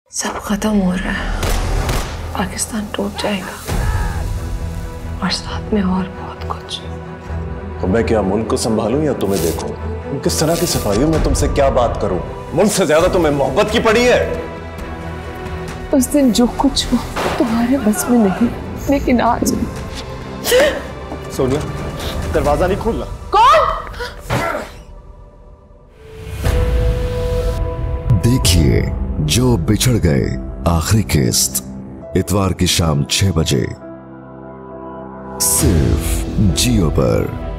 सब खत्म हो रहा है, पाकिस्तान टूट जाएगा और साथ में और बहुत कुछ। तो मैं क्या मुल्क को संभालूं या तुम्हें देखूं? किस तरह की सफाई में तुमसे क्या बात करूं? मुल्क से ज्यादा तुम्हें मोहब्बत की पड़ी है। उस दिन जो कुछ हुआ तुम्हारे बस में नहीं, लेकिन आज। सोनिया, दरवाजा नहीं खोलना। कौन? देखिए जो बिछड़ गए, आखिरी किस्त, इतवार की शाम 6 बजे सिर्फ जियो पर।